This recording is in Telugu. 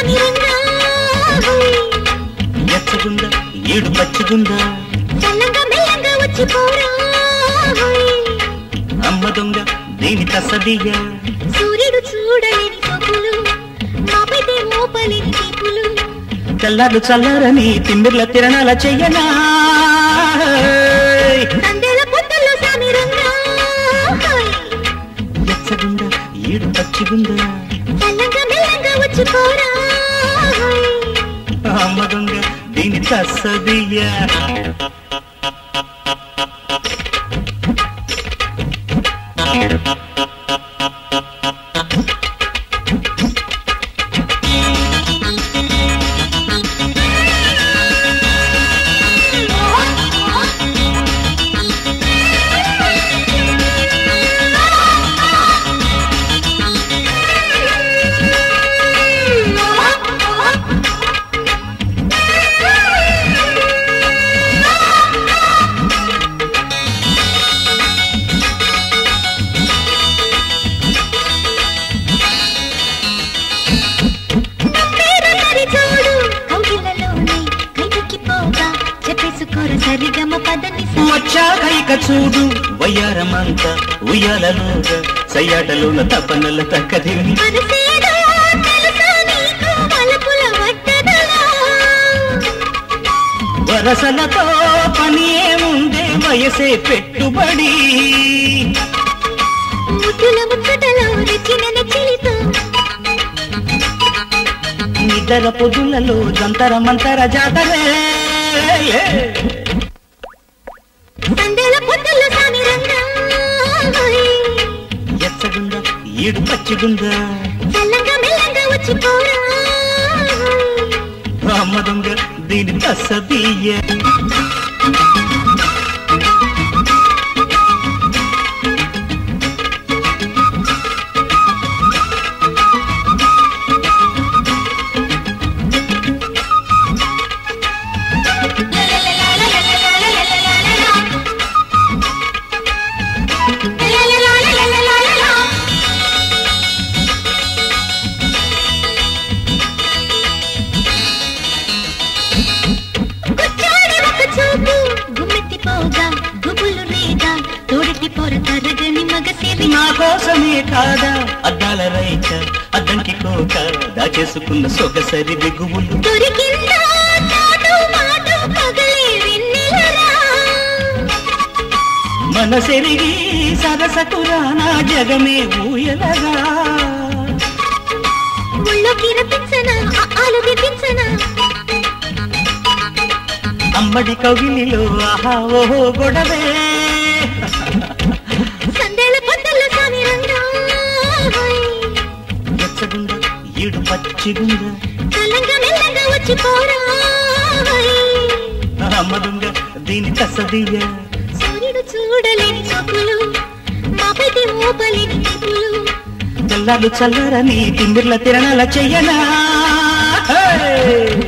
సామిరంగా ఎచ్చగుందా ఏడు పచ్చగుందా చల్లంగా మెల్లంగా వచ్చి పోరా అమ్మ దొంగ దీని తసదియ్యా సూర్యుడు చూడలేని సొక్కులు మాపైతే మోపలేని తీపులు తెల్లారు చల్లారని తిమ్మిర్ల తిరణాల చెయ్యనా సందేల పొద్దల్లో సామిరంగా ఎచ్చగుందా ఏడు పచ్చగుందా చల్లంగా మెల్లంగా వచ్చి పోరా అమ్మ దొంగ దీని తసదియ్యా వచ్చాకైక చూడు వయ్యారమంతా ఉయ్యాలలోగా సయ్యాటలోన తపనల తక్కదిని వరసలతో పని ఏముందే వయసే పెట్టుబడి నిద్ర పొదులలో జంతర మంతర జాతరే ఎచ్చగుందా ఏడు పచ్చిగుందా అమ్మ దొంగ దీని తసదియ్య నా కోసమే కాదా అద్దాల రైక అద్దంకి కోక దాచేసుకున్న సొగసరి దిగువులు మనసెరిగి సరసకురా నా జగమే ఊయలగా అమ్మడి కవిలిలో ఆహా ఓహో గొడవే ఎచ్చగుందా ఏడు పచ్చిగుందా అమ్మ దొంగ దీని కసదియ్య సూర్యుడు చూడలేని సొక్కులు మాపైతే మోపలేని తీపులు తెల్లాలు చల్లారని తిమ్మిర్ల తిరణాల చెయ్యనా